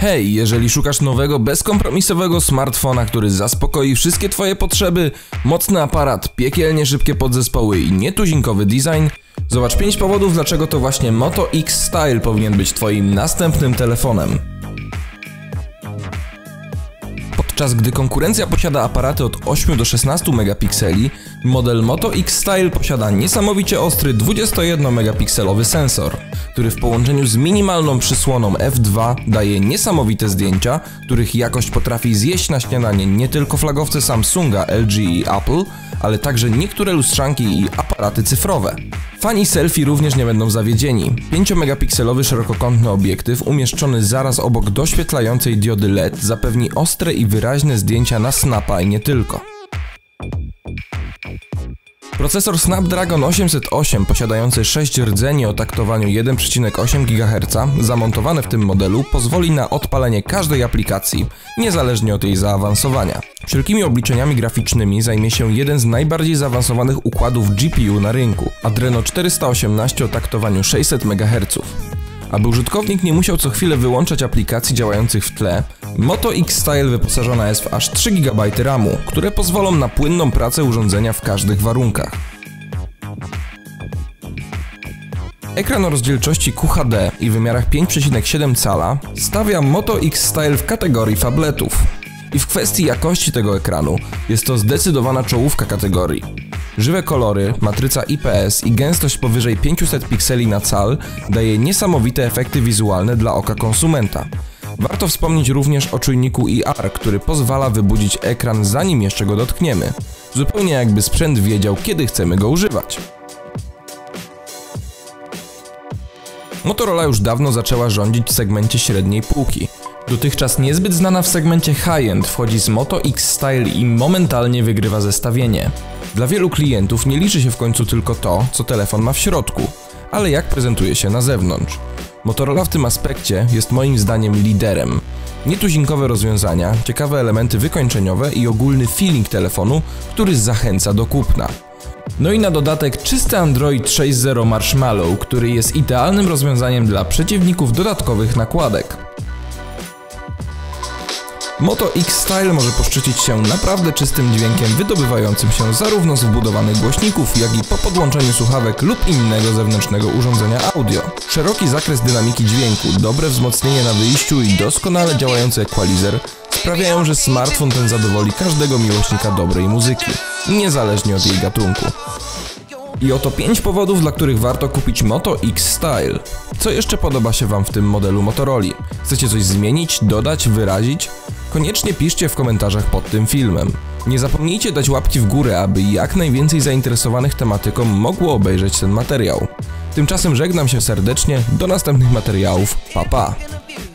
Hej, jeżeli szukasz nowego, bezkompromisowego smartfona, który zaspokoi wszystkie twoje potrzeby, mocny aparat, piekielnie szybkie podzespoły i nietuzinkowy design, zobacz 5 powodów, dlaczego to właśnie Moto X Style powinien być twoim następnym telefonem. Podczas gdy konkurencja posiada aparaty od 8 do 16 megapikseli, model Moto X Style posiada niesamowicie ostry 21-megapikselowy sensor, który w połączeniu z minimalną przysłoną f2 daje niesamowite zdjęcia, których jakość potrafi zjeść na śniadanie nie tylko flagowce Samsunga, LG i Apple, ale także niektóre lustrzanki i aparaty cyfrowe. Fani selfie również nie będą zawiedzieni. 5-megapikselowy szerokokątny obiektyw umieszczony zaraz obok doświetlającej diody LED zapewni ostre i wyraźne zdjęcia na snapa i nie tylko. Procesor Snapdragon 808 posiadający 6 rdzeni o taktowaniu 1,8 GHz zamontowany w tym modelu pozwoli na odpalenie każdej aplikacji, niezależnie od jej zaawansowania. Wszelkimi obliczeniami graficznymi zajmie się jeden z najbardziej zaawansowanych układów GPU na rynku, Adreno 418 o taktowaniu 600 MHz. Aby użytkownik nie musiał co chwilę wyłączać aplikacji działających w tle, Moto X Style wyposażona jest w aż 3 GB RAMu, które pozwolą na płynną pracę urządzenia w każdych warunkach. Ekran o rozdzielczości QHD i wymiarach 5,7 cala stawia Moto X Style w kategorii fabletów. I w kwestii jakości tego ekranu jest to zdecydowana czołówka kategorii. Żywe kolory, matryca IPS i gęstość powyżej 500 pikseli na cal daje niesamowite efekty wizualne dla oka konsumenta. Warto wspomnieć również o czujniku IR, który pozwala wybudzić ekran zanim jeszcze go dotkniemy. Zupełnie jakby sprzęt wiedział, kiedy chcemy go używać. Motorola już dawno zaczęła rządzić w segmencie średniej półki. Dotychczas niezbyt znana w segmencie high-end wchodzi z Moto X Style i momentalnie wygrywa zestawienie. Dla wielu klientów nie liczy się w końcu tylko to, co telefon ma w środku, ale jak prezentuje się na zewnątrz. Motorola w tym aspekcie jest moim zdaniem liderem. Nietuzinkowe rozwiązania, ciekawe elementy wykończeniowe i ogólny feeling telefonu, który zachęca do kupna. No i na dodatek czysty Android 6.0 Marshmallow, który jest idealnym rozwiązaniem dla przeciwników dodatkowych nakładek. Moto X Style może poszczycić się naprawdę czystym dźwiękiem wydobywającym się zarówno z wbudowanych głośników, jak i po podłączeniu słuchawek lub innego zewnętrznego urządzenia audio. Szeroki zakres dynamiki dźwięku, dobre wzmocnienie na wyjściu i doskonale działający equalizer sprawiają, że smartfon ten zadowoli każdego miłośnika dobrej muzyki, niezależnie od jej gatunku. I oto 5 powodów, dla których warto kupić Moto X Style. Co jeszcze podoba się Wam w tym modelu Motorola? Chcecie coś zmienić, dodać, wyrazić? Koniecznie piszcie w komentarzach pod tym filmem. Nie zapomnijcie dać łapki w górę, aby jak najwięcej zainteresowanych tematyką mogło obejrzeć ten materiał. Tymczasem żegnam się serdecznie, do następnych materiałów, pa pa!